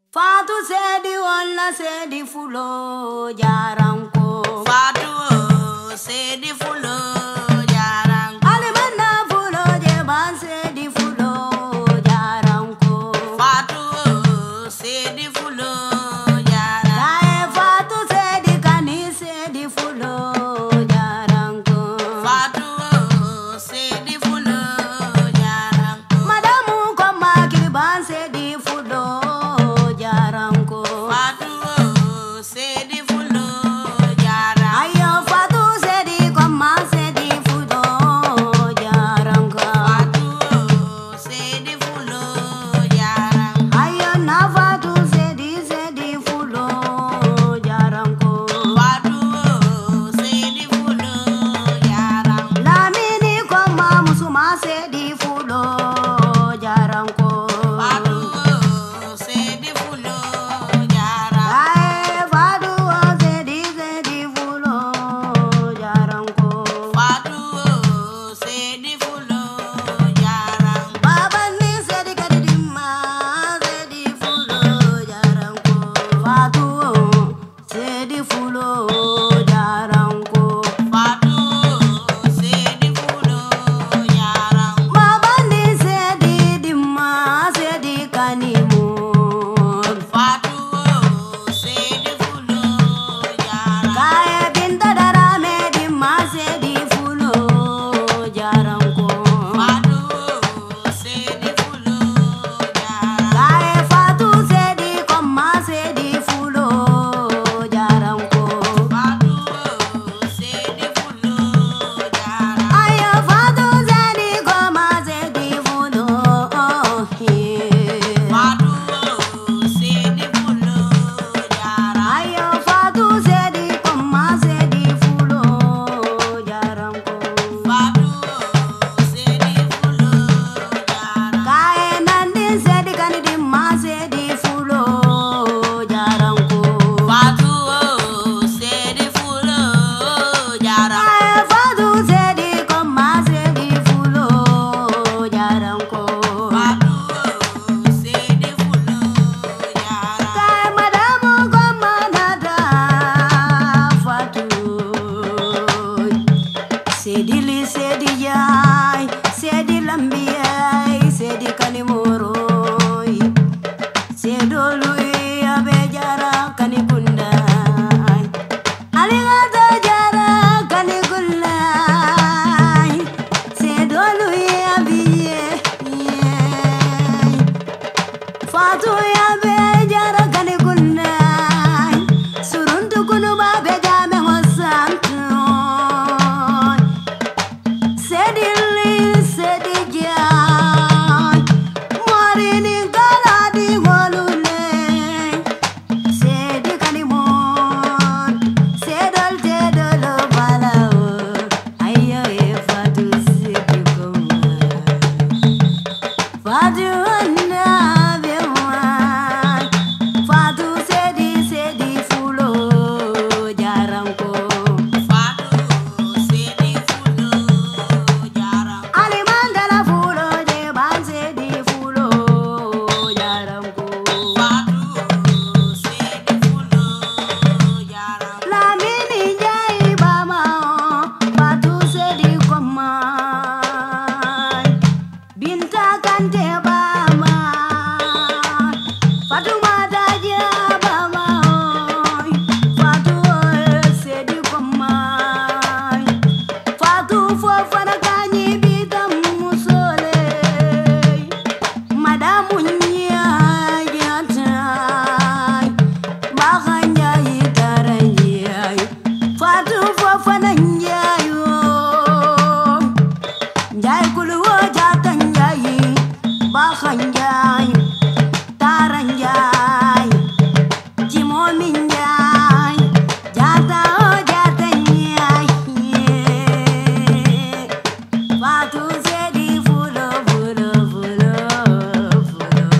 Fatou sedi wala sedi fulo jaranko. Fatou sedi fulo jaranko. Alimanda fulo jeban sedi fulo jaranko. Fatou sedi fulo jaranko. Kae Fatou sedi kani sedi fulo jaranko. Fatou sedi fulo jaranko. Madamu koma kiliban sedi fulo jaranko. Fatou sedi fulo jaranko. Ayo Fatou sedi koma sedi fulo jaranko. Fatou sedi fulo jaranko. Ayo na Fatou sedi fulo jaranko. Fatou sedi fulo jaranko. Lamini koma musuma sedi fulo jaranko. Fatou sedi fulo jaranko. Ae Fatou sedi fulo jaranko. Fatou sedi fulo jaranko. Baba ni sedi kadidima sedi fulo jaranko. Fatou sedi fulo jaranko. Fatou sedi fulo jaranko. Baba ni sedi dima sedi kanimu. Fatou sedi fulo jaranko. Kaya binta darame dima sedi fulo jaranko. Fatou sedi fulo jaranko. Kaya Fatou sedi koma sedi fulo jaranko. Fatou sedi fulo jaranko. Ayo Fatou sedi koma sedi fulo Fatou sedi fulo jaranko. Ayo Fatou sedi koma sedi fulo jaranko. Fatou sedi fulo jaranko. Kaya nandi sedi kanidima sedi fulo jaranko. Fatou sedi fulo jaranko. Kaya Fatou sedi koma sedi fulo jaranko. Fatou sedi fulo jaranko. Kaya madamu koma nada Fatou. Sedi li sedi yai, sedi lambiyai, sedi kanimoroi. Sedolui abejara kanibundai. Aligata jara kanigulai. Sedolui abiye. Fatou abejara kanigulai. Suruntu kunuba bejame hosantoy. Sedili sedi jai. Morini galadi golule. Sedi kanimon. Sedol tedolo balao. Ayo Fatou sedi koma. Fatou na bewan. Fatou sedi fulo jaranko. Fatou sedi fulo jaranko. Alimandala fulo jeban sedi fulo jaranko. Fatou sedi fulo jaranko. Lamini jai bama Fatou sedi koma. Binta kante bama. Fatou madaja bama. Fatou sedi koma. Fatou fofana kanyi bitam musole. Madamu nyajatai. Bakanyai taranyai. Fatou fofana nyayo. Njai kuluwo jatan njai. Bakanjai. Taranjai. Jimomin njai. Jata o jata njai. Fatou sedi fulo fulo fulo fulo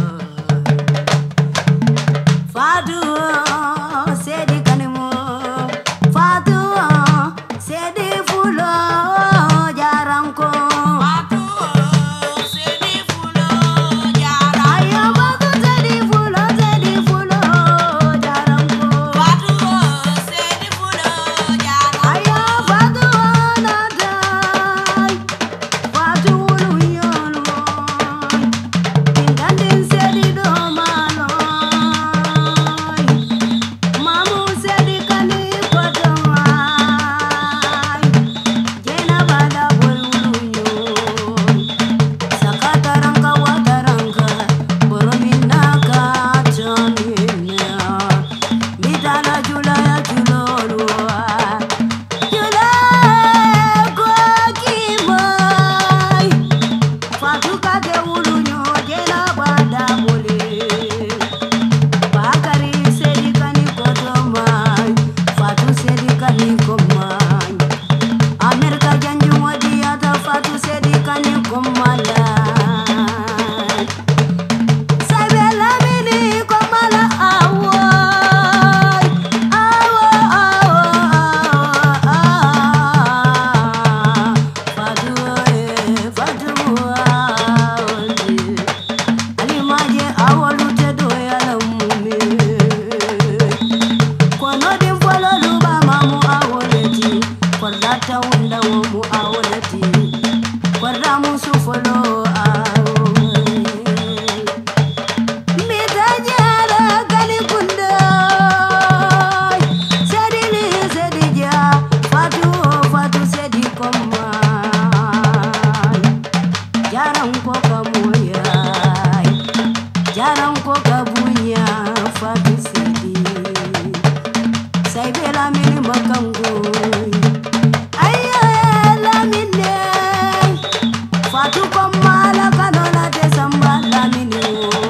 jaran ko kabunya Fatu Sedi sai bela mini makango ayya la minne Fatu komala kanola te samba la mini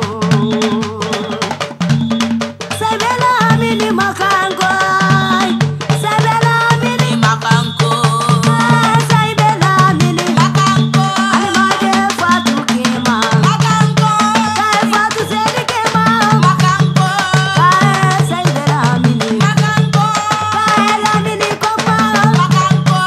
sai bela mini makango sai bela mini Makanko, sai bela mini makanko, almade Fatu kema makanko, kai Fatu Sedi kema makanko, kai sai bela mini makanko, kai la mini koma makanko.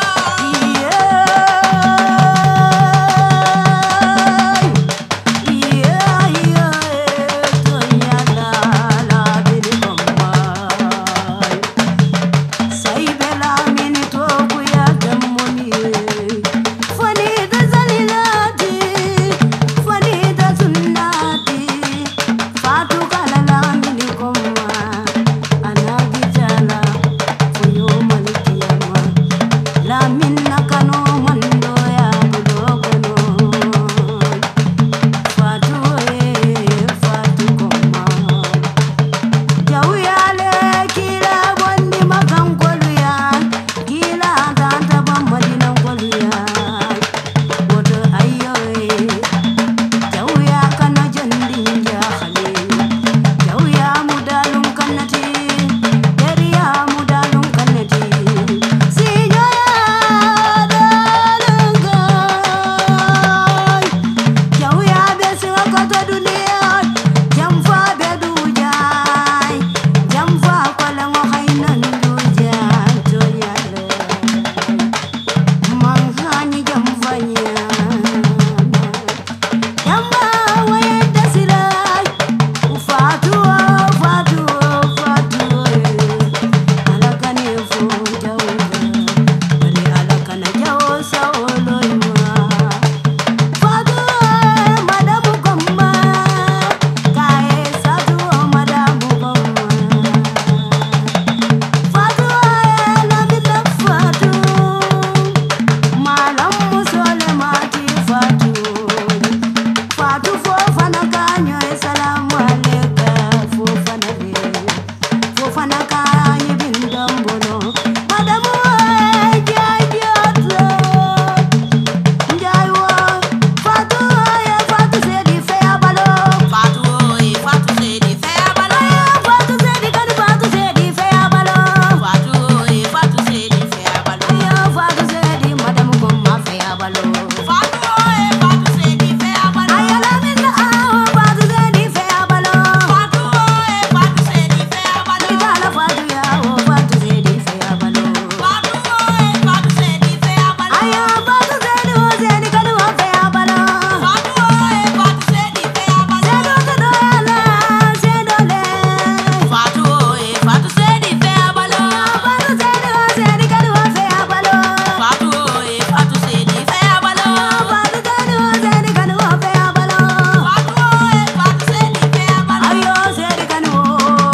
Minna kano mando ya budogono Fatu Fatu koma Jau yale kila bondi makan koluya Kila tanta bammadina koluya Wodo ayo Jau ya kana jandin jahali Jau ya mudalum kanati Dari ya mudalum kanati Sinyo ya dalangay Jau ya besi wakata dunia Jamfa bedu jay Jamfa kwalang wakainan dujan Toyale Manghani jamfanya Jamba wayenda silay Fatu Fatu Fatu Alakane fo jawga Bari alakana jawo saoloyma Fatu madamu komma Kae satu madamu komma Fatu lamina Fatu Malam musole mati Fatu Fatu fofana kanyo salamu aleka fofana re Fofana kanyo bindambono Madamu jajoto Njaiwa Fatu Sedi fea balo Fatu Sedi fea balo. Fatu Sedi kani Fatu Sedi fea balo Fatu Sedi fea balo. Fatu Sedi madamu komma fea balo Fatu Sedi fea balo. Ayala minna Fatu Sedi fea balo Fatu Sedi fea balo. Itala Fatu ya Fatu Sedi fea balo Fatu Sedi fea balo. Aya Fatu Sedi Sedi kani wa fea balo Fatu Sedi fea balo. Sedo kadoyala sedole Fatu Sedi fea balo. Fatu Sedi kani wa fea balo Fatu Sedi fea balo. Fatu Sedi kani wa fea balo Fatu Sedi fea balo. Ayo Sedi kani wo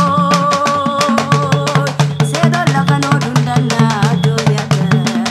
Sedo la kano dundala doyata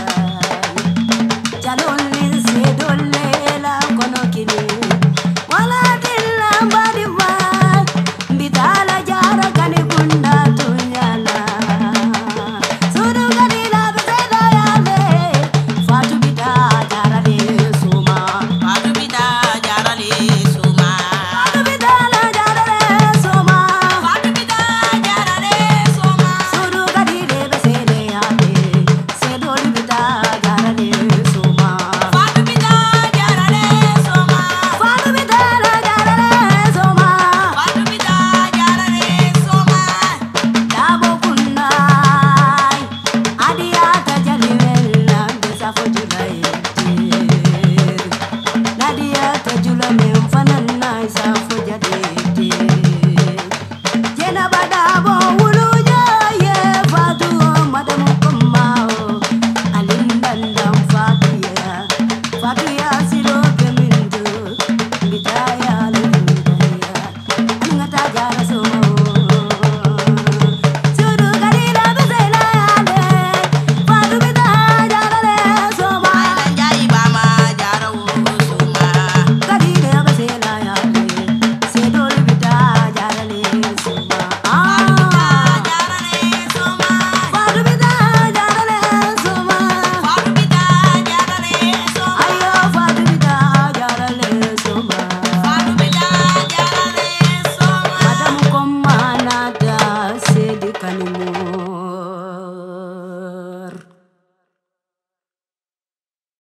Jalolin sedole la kono kini Wala dilla badima Bitala jara kani bunda tunyala Sudu kadila beseda yale Fatu bita jara de suma Fatu bita jarale suma. Fatu bitala jara de suma Fatu bita jarale suma. Sudu kadile besede yale Sedoli bita jara de suma Fatu bita jarale suma. Fatu bitala jara de suma Fatu bita jarale suma. Dabo kunai Adiata jalivella Bisa fojulai Nadia tajula memfanana Isa fojade